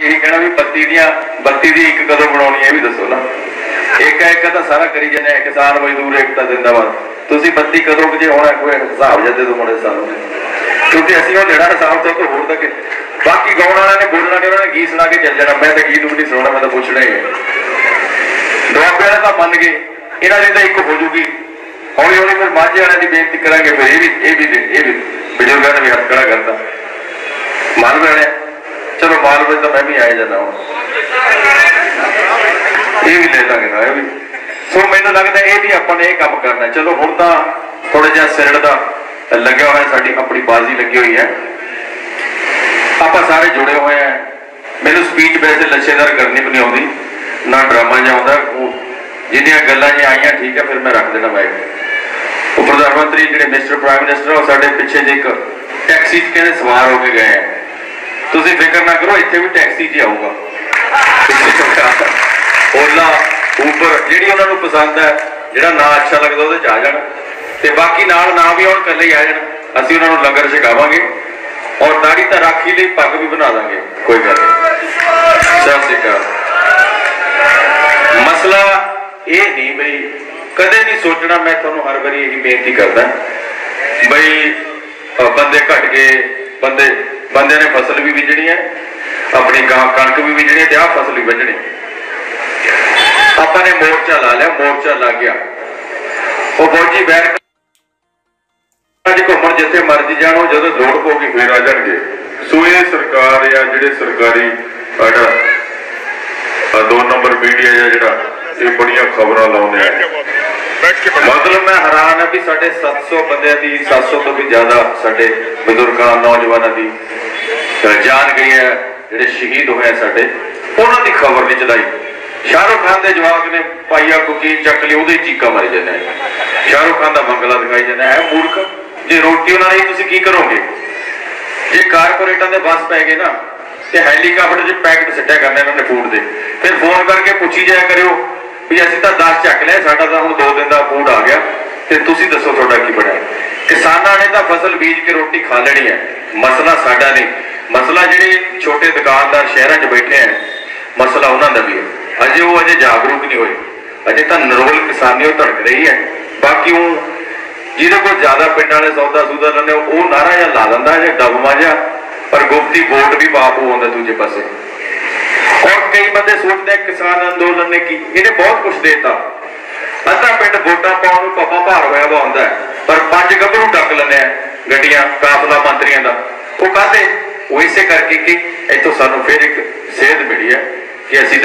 यही कहना भी बत्ती दी एक कदों बनानी है भी दसो ना। एक तो सारा करी जाने किसान मजदूर एकता जिंदाबाद। तुसी बत्ती कदों जे होना कोई हिसाब जा दे दो मुंडे सानू, क्योंकि असं वो लेना हिसाब तो होर तक। बाकी गाउण वाले ने बोलना नहीं, उन्होंने गीत सुना के चल जाना। मैं तो गीत नहीं सुना, मैं तो पूछना ही है। दुआबे वाले तो मन गए, इन्हों की तो एक हो जूगी। हौली हौली फिर माझे वाले की बेनती करा, फिर ये भी बजुर्गों ने भी हथ खड़ा करता। मालवे वाले चलो मालवे तो मैं भी आए जाना हूँ, ये भी ले लांगे ना, ये भी। सो मैनू लगता है ये अपन ये काम करना। चलो हुण तां थोड़ा जिहा सिरड़ दा लग्या हुआ, साडी अपनी बाजी लगी हुई है, आप सारे जुड़े हुए हैं। मैनू स्पीच वैसे लच्छेदार करनी भी नहीं आती, ना ड्रामा जिहा आउंदा। जिन्नियां गल्लां जी आईयां ठीक है, फिर मैं रख देना माइक। प्रधानमंत्री जिहड़े मिस्टर प्राइम मिनिस्टर वो साडे पिछे जे एक टैक्सी च कहते सवार होके गए हैं। तुसीं फिक्र ना करो, इत्थे भी टैक्सी च आऊगा। ओला ऊबर जिहड़ी उन्हां नूं पसंद है, जिहड़ा ना अच्छा लगदा उहदे च आ जाण, ते बाकी नाल ना भी आउण कल्ले ही आ जाण। असीं उन्हां नूं लंगर छकावांगे और दाढ़ी तो राखी लिए पग भी बना देंगे, कोई गल नहीं। सत श्री अकाल। मसला ये नहीं बई कदे नहीं सोचना। मैं थोनों हर बारी यही बेनती करदा बई बंदे घट गए, बंदे ने फसल भी बीजनी है, अपनी कणक भी बीजनी है, आ फसल भी बजनी। आपने मोर्चा ला लिया, मोर्चा लग गया, वो फौजी बैठ घूमन जिथे मर्जी जानो, जो लोड़ पऊगी फिर आ जाएंगे। सो ये सरकार या जिहड़े सरकारी 2 नंबर मीडिया या जिहड़ा ये बड़ियां खबरां लाउंदे हैं, मतलब मैं हैरान है भी साढ़े 700 बंदे की 700 तो भी ज्यादा साढ़े बजुर्गों नौजवानों की जान गई है, जिहड़े शहीद होए साढ़े, उन्हां दी खबर नहीं चलाई। शाहरुख खान के जवाब ने पाइया कुकी चक ली, उहदे चीका मारी जाने, शाहरुख खान का मंगला दिखाई जाना है। मूर्ख जे रोटी उन्होंने तुम की करोगे, जे कारपोरेटा के बस पै गए ना तो हैलीकाप्टर च पैकेट सट्टिया करने उन्होंने फूड के, फिर फोन करके पूछी जाया करो भी असीं तो 10 चक लिया, साडा तो हुण 2 दिन का फूड आ गया, तो तुसीं दसो तुहाडा की बनया। किसानां ने तो फसल बीज के रोटी खा लेनी है, मसला साडा नहीं। मसला जिहड़े छोटे दुकानदार शहरों च बैठे हैं, मसला उन्हां दा भी है। अजे वो जागरूक नहीं होए, अजे तो नरोल किसानी धड़क रही है। बाकी वो जिहदे कोल ज्यादा पिंड वाले सौदा सूदा लेंदे वो नारा जिहा ला दिंदा जे दबमा जिहा, पर गुप्ती वोट भी बाप आउंदा दूजे पासे। और कई बंदे सोचते हैं किसान अंदोलन ने की, इन्हें बहुत कुछ देता। अद्धा पिंड वोटां पाउण नूं पप्पा भार होया आउंदा है, पर 5 गभरू डक लैंदे आ गड्डियां काफला मंत्रियों का। वो कहते वो इसे करके कि इत्थों सानूं फिर एक सेध मिली है कि असीं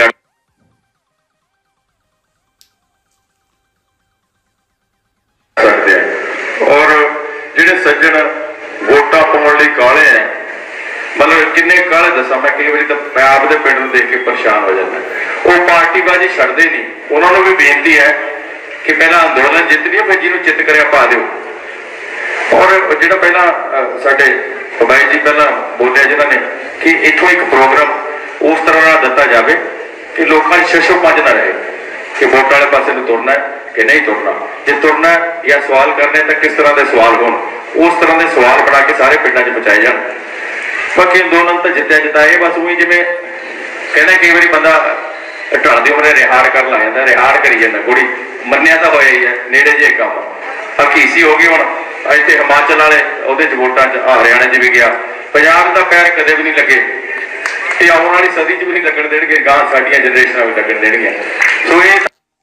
सकते हैं। और जिहड़े सज्जन वोटां पाउण लई काले हैं, मतलब किन्ने काले दसा, मैं कई बार तो मैं आपदे पिंड नूं देख के परेशान हो जाता। वो पार्टीबाजी छड्डदे नहीं। उन्होंने भी बेनती है कि पहला अंदोलन जित लियो, फिर जिन्होंने चित करिया पा दिओ। और जिहड़ा पहला साडे भाई जी पहला बोलिया जिन्होंने कि इत्थों एक प्रोग्राम उस तरह ना दिता जाए कि लोगों शशो पंज ना रहे कि वोट वाले पासे नूं तुरना है कि नहीं तुरना। जे तुरना या सवाल करने तो किस तरह के सवाल हो, उस तरह के सवाल बना के सारे पिंडों में पहुँचाए जाए। बाकी अंदोलन तो जितया जिताए, बस वही जिमें कहना कई बार बंदा ढलदी उमरे रिहाड़ कर ला जाता, रिहाड़ करी जाता। कुड़ी मन्निया तो होया ही है, नेड़े जे काम हकीसी हो गई। हुण इत्थे हिमाचल वाले उहदे च वोटां च हरियाणे च भी गया, पंजाब का पैर कदे भी नहीं लगे, ते आउण वाली सदी च भी नहीं लगण देणगे, गां साडीआं जनरेशनां भी लगण देणगीआं। सो ये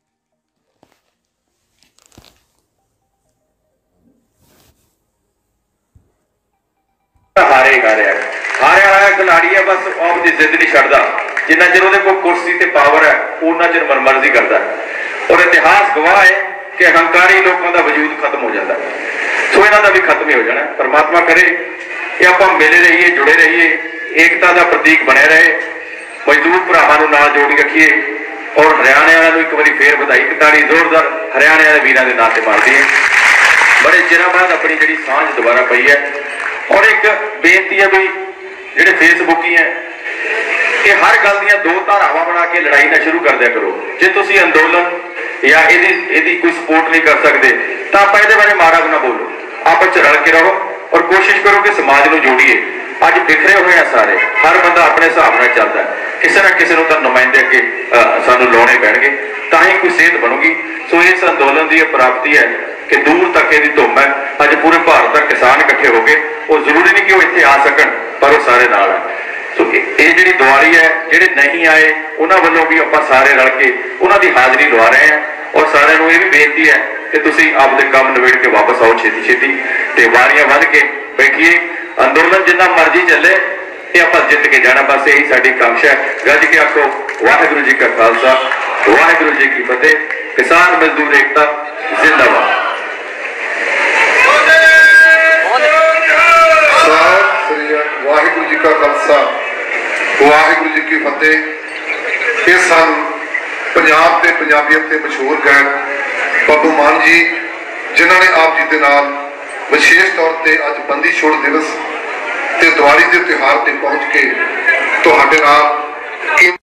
हारे हारे खिलाड़ी है, बस आपकी जिद नहीं छड्डदा। जिन्ना चिर उहदे कोल कुर्सी ते पावर है उन्ना चिर मनमर्जी करता है। और इतिहास गवाह है कि हंकारी लोगों का वजूद खत्म हो जाता है। सो इन्हां दा भी खत्म ही हो जाना। परमात्मा करे कि आपां मिले रहिए, जुड़े रहिए, एकता का प्रतीक बने रहे, मजदूर भरावां नूं नाल जोड़ी रखिए। और हरियाणे वालों को एक बार फिर बधाई ताड़ी जोरदार हरियाणे वाले वीरां दे नाम ते मार दईए। बड़े चिरां बाद अपनी जिहड़ी सांझ दोबारा पई है। और एक बेनती है भी जिहड़े फेसबुकी है ये हर गल दियां 2 धारावां बना के लड़ाई ना शुरू कर दिया करो। जे तुसीं अंदोलन या इहदी कोई सपोर्ट नहीं कर सकते तो आप इहदे बारे माड़ा भी ना बोलो, आपस च रल के रहो और कोशिश करो कि समाज नूं जोड़िए। अज बिखरे हुए हैं सारे, हर बंदा अपने हिसाब नाल चलदा है। किसी ना किसी को नुमाइंदे अगे सानू लाने पैणगे, तां ही कोई सेहत बनूगी। सो इस अंदोलन की प्राप्ति है कि दूर तक ये धुम है। अज पूरे भारत का किसान इकट्ठे हो गए, वो जरूरी नहीं कि वो इत्थे आ सकन, पर वो सारे नाल है। सो ये जी दिवाली है, जेडे नहीं आए उन्होंने वालों भी आप सारे रल के उन्होंने हाजिरी लवा रहे हैं। और सारे ये भी बेनती है कि तुसीं आपदे काम नवेड़ के वापस आओ छेती छेती, तो वारियां बन के बैठिए। अंदोलन जिन्ना मर्जी चले, ये आप जित के जाना, बस यही साडी कांक्षा है। गज के आखो वाहिगुरू जी का खालसा, वाहिगुरू जी की फतेह। किसान मजदूर एकता जिंदाबाद। वाहिगुरू जी का खालसा, वाहिगुरू जी की फतेह। ये सन पंजाब के पंजाबियत के मशहूर गायक बाबू मान जी, जिन्होंने आप जी के नाल विशेष तौर पर अज बंदी छोड़ दिवस ते दिवाली के त्यौहार पर पहुँच के तुहाडे नाल